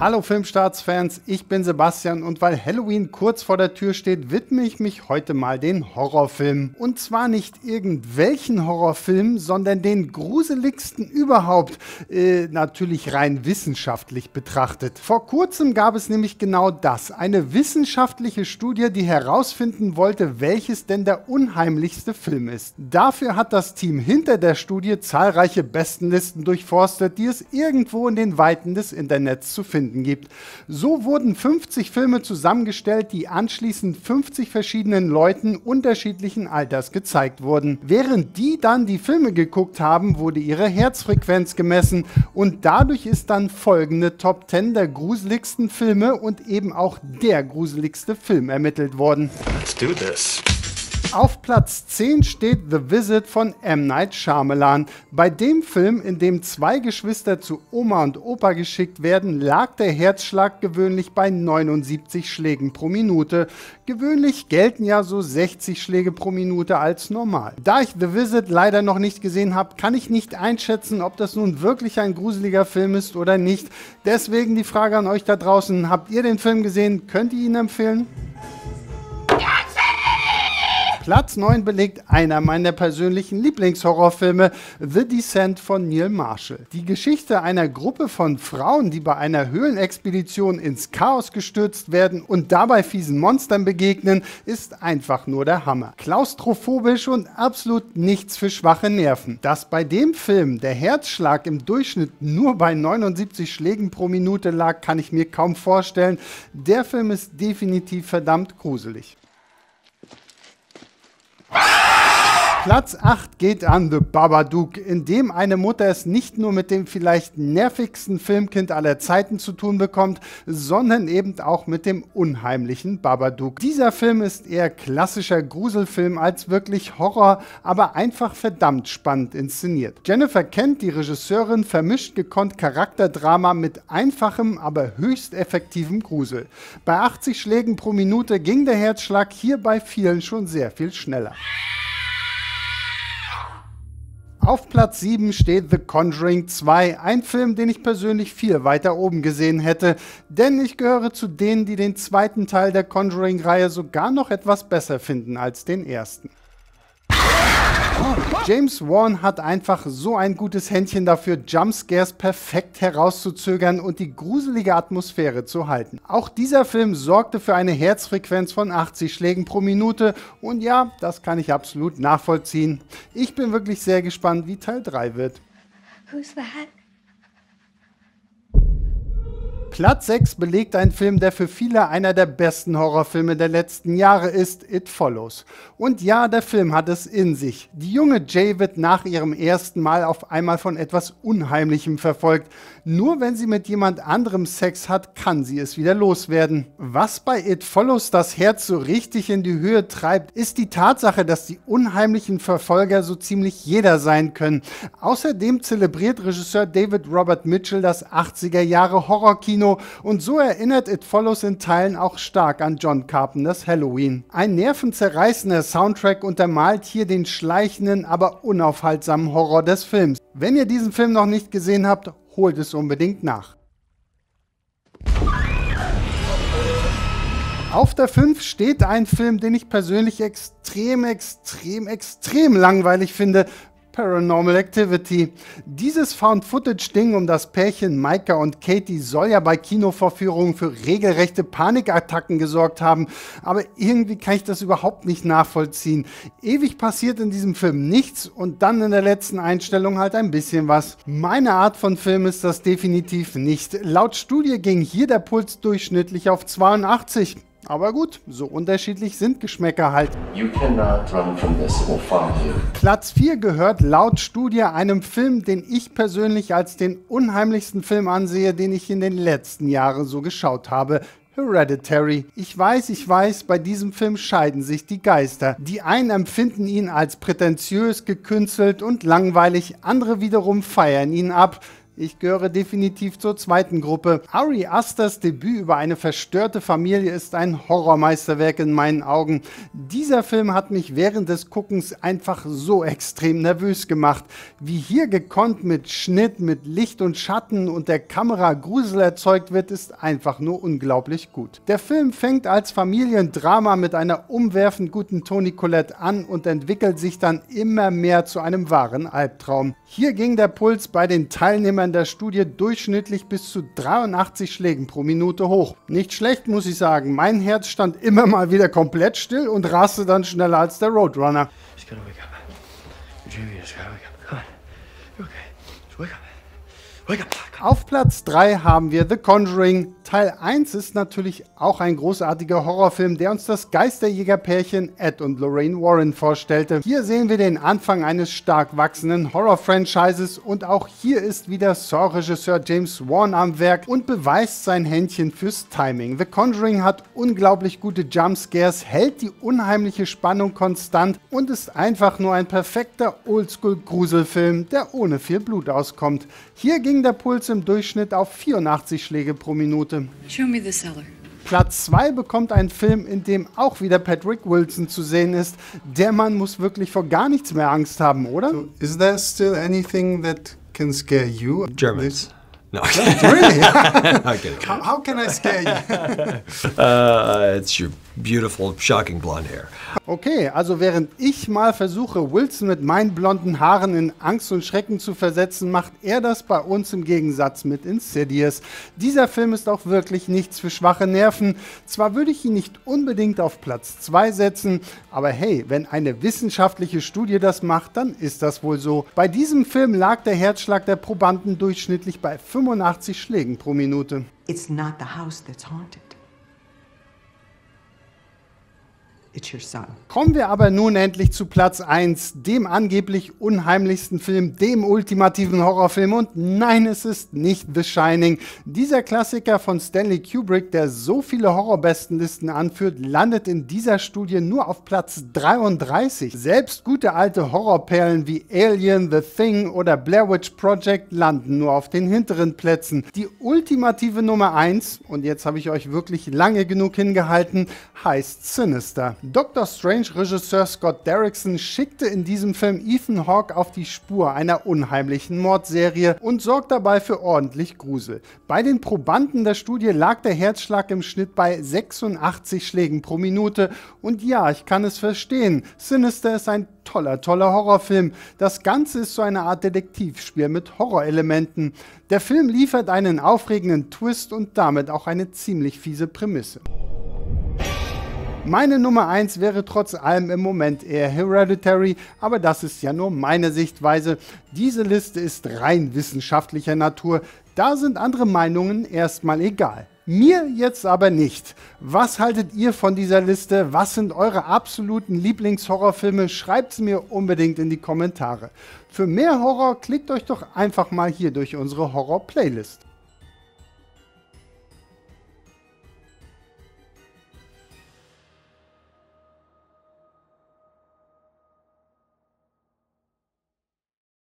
Hallo Filmstarts-Fans, ich bin Sebastian und weil Halloween kurz vor der Tür steht, widme ich mich heute mal den Horrorfilmen. Und zwar nicht irgendwelchen Horrorfilmen, sondern den gruseligsten überhaupt, natürlich rein wissenschaftlich betrachtet. Vor kurzem gab es nämlich genau das, eine wissenschaftliche Studie, die herausfinden wollte, welches denn der unheimlichste Film ist. Dafür hat das Team hinter der Studie zahlreiche Bestenlisten durchforstet, die es irgendwo in den Weiten des Internets zu finden gibt. So wurden 50 Filme zusammengestellt, die anschließend 50 verschiedenen Leuten unterschiedlichen Alters gezeigt wurden. Während die dann die Filme geguckt haben, wurde ihre Herzfrequenz gemessen und dadurch ist dann folgende Top 10 der gruseligsten Filme und eben auch der gruseligste Film ermittelt worden. Let's do this. Auf Platz 10 steht The Visit von M. Night Shyamalan. Bei dem Film, in dem zwei Geschwister zu Oma und Opa geschickt werden, lag der Herzschlag gewöhnlich bei 79 Schlägen pro Minute. Gewöhnlich gelten ja so 60 Schläge pro Minute als normal. Da ich The Visit leider noch nicht gesehen habe, kann ich nicht einschätzen, ob das nun wirklich ein gruseliger Film ist oder nicht. Deswegen die Frage an euch da draußen, habt ihr den Film gesehen? Könnt ihr ihn empfehlen? Platz 9 belegt einer meiner persönlichen Lieblingshorrorfilme, The Descent von Neil Marshall. Die Geschichte einer Gruppe von Frauen, die bei einer Höhlenexpedition ins Chaos gestürzt werden und dabei fiesen Monstern begegnen, ist einfach nur der Hammer. Klaustrophobisch und absolut nichts für schwache Nerven. Dass bei dem Film der Herzschlag im Durchschnitt nur bei 79 Schlägen pro Minute lag, kann ich mir kaum vorstellen. Der Film ist definitiv verdammt gruselig. Platz 8 geht an The Babadook, in dem eine Mutter es nicht nur mit dem vielleicht nervigsten Filmkind aller Zeiten zu tun bekommt, sondern eben auch mit dem unheimlichen Babadook. Dieser Film ist eher klassischer Gruselfilm als wirklich Horror, aber einfach verdammt spannend inszeniert. Jennifer Kent, die Regisseurin, vermischt gekonnt Charakterdrama mit einfachem, aber höchst effektivem Grusel. Bei 80 Schlägen pro Minute ging der Herzschlag hier bei vielen schon sehr viel schneller. Auf Platz 7 steht The Conjuring 2, ein Film, den ich persönlich viel weiter oben gesehen hätte, denn ich gehöre zu denen, die den zweiten Teil der Conjuring-Reihe sogar noch etwas besser finden als den ersten. James Wan hat einfach so ein gutes Händchen dafür, Jumpscares perfekt herauszuzögern und die gruselige Atmosphäre zu halten. Auch dieser Film sorgte für eine Herzfrequenz von 80 Schlägen pro Minute und ja, das kann ich absolut nachvollziehen. Ich bin wirklich sehr gespannt, wie Teil 3 wird. Who's that? Platz 6 belegt ein Film, der für viele einer der besten Horrorfilme der letzten Jahre ist, It Follows. Und ja, der Film hat es in sich. Die junge Jay wird nach ihrem ersten Mal auf einmal von etwas Unheimlichem verfolgt. Nur wenn sie mit jemand anderem Sex hat, kann sie es wieder loswerden. Was bei It Follows das Herz so richtig in die Höhe treibt, ist die Tatsache, dass die unheimlichen Verfolger so ziemlich jeder sein können. Außerdem zelebriert Regisseur David Robert Mitchell das 80er Jahre Horrorkino und so erinnert It Follows in Teilen auch stark an John Carpenters Halloween. Ein nervenzerreißender Soundtrack untermalt hier den schleichenden, aber unaufhaltsamen Horror des Films. Wenn ihr diesen Film noch nicht gesehen habt, holt es unbedingt nach. Auf der 5 steht ein Film, den ich persönlich extrem langweilig finde. Paranormal Activity. Dieses Found-Footage-Ding um das Pärchen Micah und Katie soll ja bei Kinovorführungen für regelrechte Panikattacken gesorgt haben, aber irgendwie kann ich das überhaupt nicht nachvollziehen. Ewig passiert in diesem Film nichts und dann in der letzten Einstellung halt ein bisschen was. Meine Art von Film ist das definitiv nicht. Laut Studie ging hier der Puls durchschnittlich auf 82. Aber gut, so unterschiedlich sind Geschmäcker halt. You cannot run from this, it will find you. Platz 4 gehört laut Studie einem Film, den ich persönlich als den unheimlichsten Film ansehe, den ich in den letzten Jahren so geschaut habe. Hereditary. Ich weiß, bei diesem Film scheiden sich die Geister. Die einen empfinden ihn als prätentiös, gekünstelt und langweilig, andere wiederum feiern ihn ab. Ich gehöre definitiv zur zweiten Gruppe. Ari Asters Debüt über eine verstörte Familie ist ein Horrormeisterwerk in meinen Augen. Dieser Film hat mich während des Guckens einfach so extrem nervös gemacht. Wie hier gekonnt mit Schnitt, mit Licht und Schatten und der Kamera Grusel erzeugt wird, ist einfach nur unglaublich gut. Der Film fängt als Familiendrama mit einer umwerfend guten Toni Collette an und entwickelt sich dann immer mehr zu einem wahren Albtraum. Hier ging der Puls bei den Teilnehmern der Studie durchschnittlich bis zu 83 Schlägen pro Minute hoch. Nicht schlecht, muss ich sagen. Mein Herz stand immer mal wieder komplett still und raste dann schneller als der Roadrunner. Just gotta wake up. Jimmy, just gotta wake up. Come on. You're okay. Just wake up. Wake up. Auf Platz 3 haben wir The Conjuring. Teil 1 ist natürlich auch ein großartiger Horrorfilm, der uns das Geisterjägerpärchen Ed und Lorraine Warren vorstellte. Hier sehen wir den Anfang eines stark wachsenden Horror-Franchises und auch hier ist wieder Saw-Regisseur James Wan am Werk und beweist sein Händchen fürs Timing. The Conjuring hat unglaublich gute Jumpscares, hält die unheimliche Spannung konstant und ist einfach nur ein perfekter Oldschool-Gruselfilm, der ohne viel Blut auskommt. Hier ging der Puls im Durchschnitt auf 84 Schläge pro Minute. Show me the cellar. Platz 2 bekommt ein Film, in dem auch wieder Patrick Wilson zu sehen ist. Der Mann muss wirklich vor gar nichts mehr Angst haben, oder? So, is there still anything that can scare you? Germans. No. Really? I'm kidding. How can I scare you? It's your beautiful, shocking blonde hair. Okay, also während ich mal versuche, Wilson mit meinen blonden Haaren in Angst und Schrecken zu versetzen, macht er das bei uns im Gegensatz mit Insidious. Dieser Film ist auch wirklich nichts für schwache Nerven. Zwar würde ich ihn nicht unbedingt auf Platz 2 setzen, aber hey, wenn eine wissenschaftliche Studie das macht, dann ist das wohl so. Bei diesem Film lag der Herzschlag der Probanden durchschnittlich bei 85 Schlägen pro Minute. It's not the house that's haunted. It's your son. Kommen wir aber nun endlich zu Platz 1, dem angeblich unheimlichsten Film, dem ultimativen Horrorfilm. Und nein, es ist nicht The Shining. Dieser Klassiker von Stanley Kubrick, der so viele Horrorbestenlisten anführt, landet in dieser Studie nur auf Platz 33. Selbst gute alte Horrorperlen wie Alien, The Thing oder Blair Witch Project landen nur auf den hinteren Plätzen. Die ultimative Nummer 1, und jetzt habe ich euch wirklich lange genug hingehalten, heißt Sinister. Dr. Strange-Regisseur Scott Derrickson schickte in diesem Film Ethan Hawke auf die Spur einer unheimlichen Mordserie und sorgt dabei für ordentlich Grusel. Bei den Probanden der Studie lag der Herzschlag im Schnitt bei 86 Schlägen pro Minute und ja, ich kann es verstehen, Sinister ist ein toller Horrorfilm. Das Ganze ist so eine Art Detektivspiel mit Horrorelementen. Der Film liefert einen aufregenden Twist und damit auch eine ziemlich fiese Prämisse. Meine Nummer 1 wäre trotz allem im Moment eher Hereditary, aber das ist ja nur meine Sichtweise. Diese Liste ist rein wissenschaftlicher Natur, da sind andere Meinungen erstmal egal. Mir jetzt aber nicht. Was haltet ihr von dieser Liste? Was sind eure absoluten Lieblingshorrorfilme? Schreibt es mir unbedingt in die Kommentare. Für mehr Horror klickt euch doch einfach mal hier durch unsere Horror-Playlist.